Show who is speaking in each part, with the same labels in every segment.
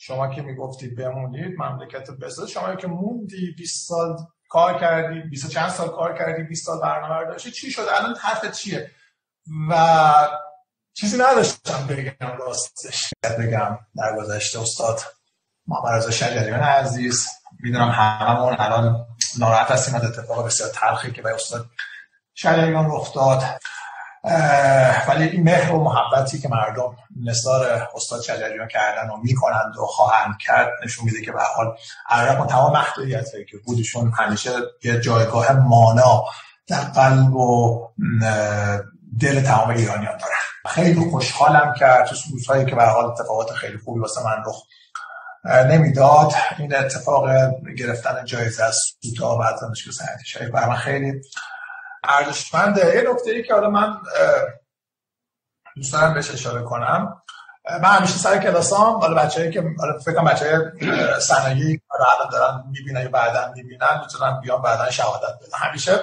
Speaker 1: شما که میگفتید بمونید مملکت رو بسازید، شما که موندی 20 سال کار کردی، 20 چند سال کار کردی، 20 سال برنامه داشتی، چی شد الان حرفت چیه؟ و چیزی نداشتم بگم راستش. بگم در گذشته استاد محمد رضا شجریان عزیز، میدونم هممون الان ناراحت هستیم از اتفاق بسیار تلخی که به استاد شجریان رخ داد، ولی این مهر و محبتی که مردم نثار استاد شجریان کردن و میکنند و خواهند کرد نشون میده که به هر حال عرب تمام محدودیتایی که بودشون همیشه یه جایگاه مانا در قلب و دل تمام ایرانیان دارن. خیلی خوشحالم که تو روزهایی که به هر حال اتفاقات خیلی خوبی واسه من رخ نمیداد، این اتفاق گرفتن جایزه از سوتا بعد دانشگاه صنعتی شریف برای من خیلی ارزشمنده. یه نکته‌ای که حالا من دوست دارم بهش اشاره کنم، من همیشه سر کلاسام، حالا بچه‌ای که حالا فکر کنم بچه‌های صنایعی رو الان دارن میبینن یا بعداً میبینن میتونن بیان بعداً شهادت بدن. همیشه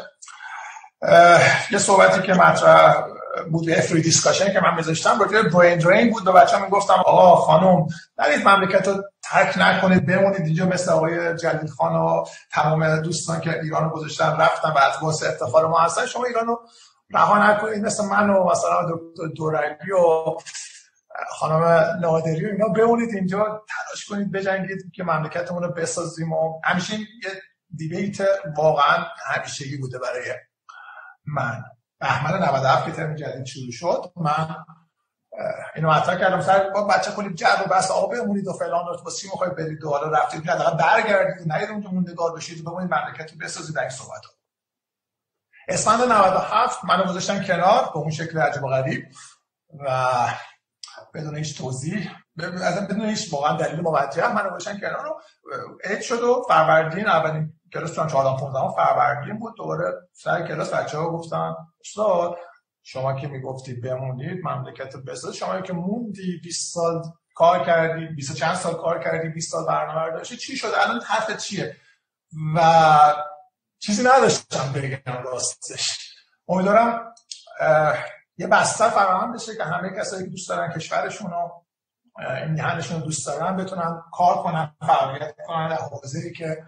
Speaker 1: یه صحبتی که مطرح بود، یه فری دیسکاشن که من میذاشتم راجع به برین درین بود. به بچه‌ها میگفتم آقا خانم نرید مملکت رو ترک نکنید، بمونید اینجا مثل آقای جلیل خان و تمام دوستان که ایران رو گذاشتن رفتن و از باعث افتخار ما هستن. شما ایران رو رها نکنید، مثل من و مثلا دکتر دورعلی و خانم نادری و اینا بمونید اینجا، تلاش کنید بجنگید که مملکتمون رو بسازیم. و همیشه یه دیبیت واقعا همیشگی بوده برای من. بهمن 97 که ترم جدید شروع شد، من اینو مطرح کردم سر با بچه کلی جد و بس آقا بمونید و فلان و واسه چی می‌خواید برید و حالا رفتید حداقل برگردید، نرید اونجا موندگار بشید و بمونید مملکت رو بسازید. در این صحبت ها اسفند 97 منو گذاشتن کنار به اون شکل عجیب و غریب و بدون هیچ توضیح، بدون هیچ واقعا دلیل موجه منو گذاشتن کنار و عید شد و فروردین اولین کلاس چون 14 15 فروردین بود، دوباره سر کلاس بچه‌ها گفتن استاد شما که میگفتید بمونید مملکت رو بسازید، شما که موندی 20 سال کار کردی، 20 چند سال کار کردی، 20 سال برنامه داشتی، چی شد الان حرفت چیه؟ و چیزی نداشتم بگم راستش. امیدوارم یه بستر فراهم بشه که همه کسایی که دوست دارن کشورشون و این میهنشون رو دوست دارن بتونن کار کنن، فعالیت کنن در حوزه‌ای که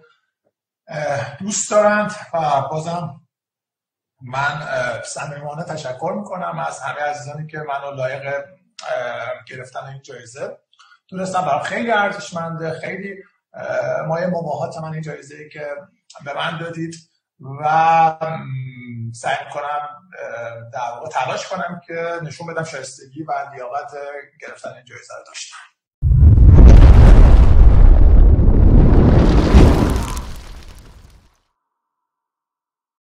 Speaker 1: دوست دارند. و بازم من صمیمانه تشکر میکنم از همه عزیزانی که منو لایق گرفتن این جایزه دونستم. برام خیلی ارزشمنده، خیلی مایه مباهات من این جایزه‌ای که به من دادید و سعی میکنم در واقع تلاش کنم که نشون بدم شایستگی و لیاقت گرفتن این جایزه رو داشتم.